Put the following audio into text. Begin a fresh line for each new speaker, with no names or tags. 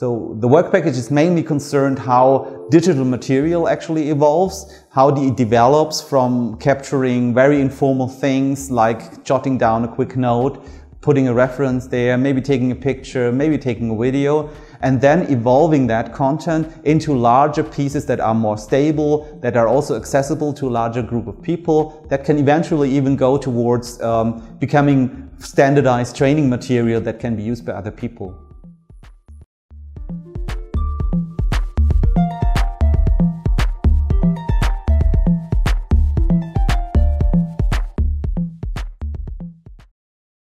So the work package is mainly concerned how digital material actually evolves, how it develops from capturing very informal things like jotting down a quick note, putting a reference there, maybe taking a picture, maybe taking a video, and then evolving that content into larger pieces that are more stable, that are also accessible to a larger group of people, that can eventually even go towards becoming standardized training material that can be used by other people.